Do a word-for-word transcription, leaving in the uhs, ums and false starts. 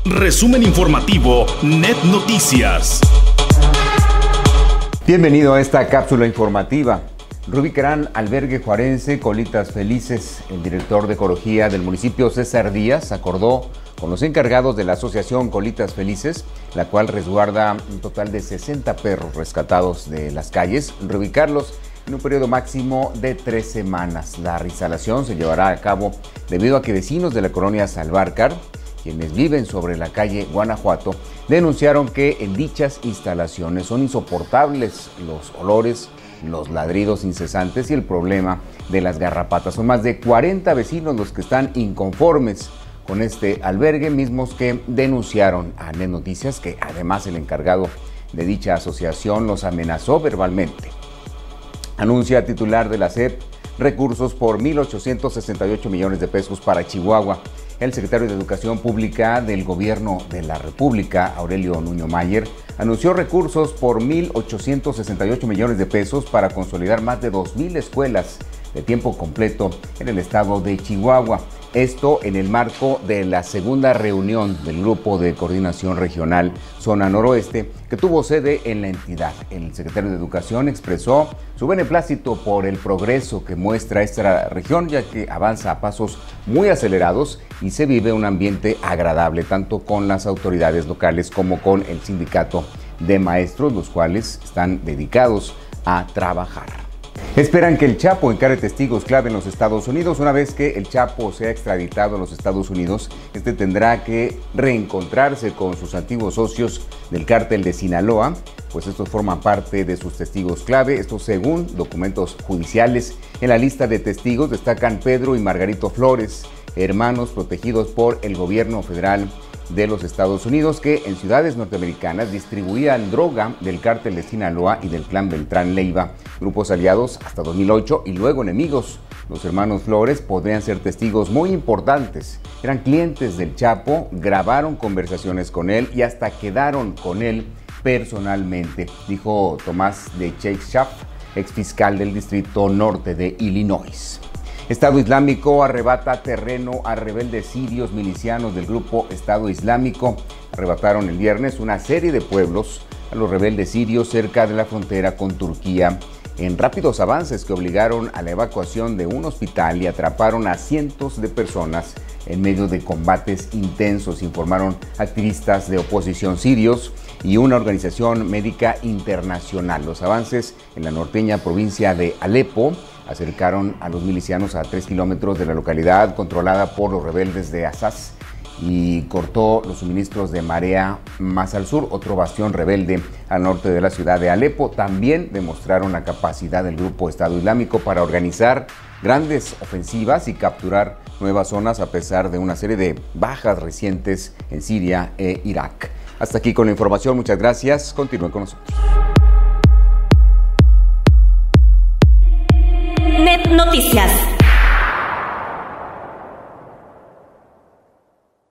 Resumen informativo Net Noticias. Bienvenido a esta cápsula informativa. Reubicarán albergue juarense Colitas Felices. El director de ecología del municipio, César Díaz, acordó con los encargados de la asociación Colitas Felices, la cual resguarda un total de sesenta perros rescatados de las calles, reubicarlos en un periodo máximo de tres semanas. La reinstalación se llevará a cabo debido a que vecinos de la colonia Salvarcar, quienes viven sobre la calle Guanajuato, denunciaron que en dichas instalaciones son insoportables los olores, los ladridos incesantes y el problema de las garrapatas. Son más de cuarenta vecinos los que están inconformes con este albergue, mismos que denunciaron a Net Noticias que además el encargado de dicha asociación los amenazó verbalmente. Anuncia titular de la S E P recursos por mil ochocientos sesenta y ocho millones de pesos para Chihuahua. El secretario de Educación Pública del Gobierno de la República, Aurelio Nuño Mayer, anunció recursos por mil ochocientos sesenta y ocho millones de pesos para consolidar más de dos mil escuelas de tiempo completo en el estado de Chihuahua. Esto en el marco de la segunda reunión del Grupo de Coordinación Regional Zona Noroeste, que tuvo sede en la entidad. El secretario de Educación expresó su beneplácito por el progreso que muestra esta región, ya que avanza a pasos muy acelerados y se vive un ambiente agradable, tanto con las autoridades locales como con el sindicato de maestros, los cuales están dedicados a trabajar. Esperan que el Chapo encare testigos clave en los Estados Unidos. Una vez que el Chapo sea extraditado a los Estados Unidos, este tendrá que reencontrarse con sus antiguos socios del cártel de Sinaloa, pues estos forman parte de sus testigos clave. Esto según documentos judiciales. En la lista de testigos destacan Pedro y Margarito Flores, hermanos protegidos por el gobierno federal de los Estados Unidos, que en ciudades norteamericanas distribuían droga del cártel de Sinaloa y del clan Beltrán Leiva, grupos aliados hasta dos mil ocho y luego enemigos. Los hermanos Flores podrían ser testigos muy importantes. Eran clientes del Chapo, grabaron conversaciones con él y hasta quedaron con él personalmente, dijo Tomás de Cheikshaft, exfiscal del Distrito Norte de Illinois. Estado Islámico arrebata terreno a rebeldes sirios milicianos del grupo Estado Islámico. Arrebataron el viernes una serie de pueblos a los rebeldes sirios cerca de la frontera con Turquía, en rápidos avances que obligaron a la evacuación de un hospital y atraparon a cientos de personas en medio de combates intensos, informaron activistas de oposición sirios y una organización médica internacional. Los avances en la norteña provincia de Alepo acercaron a los milicianos a tres kilómetros de la localidad controlada por los rebeldes de Asaz y cortó los suministros de marea más al sur, otro bastión rebelde al norte de la ciudad de Alepo. También demostraron la capacidad del grupo Estado Islámico para organizar grandes ofensivas y capturar nuevas zonas a pesar de una serie de bajas recientes en Siria e Irak. Hasta aquí con la información, muchas gracias, continúen con nosotros. Net Noticias.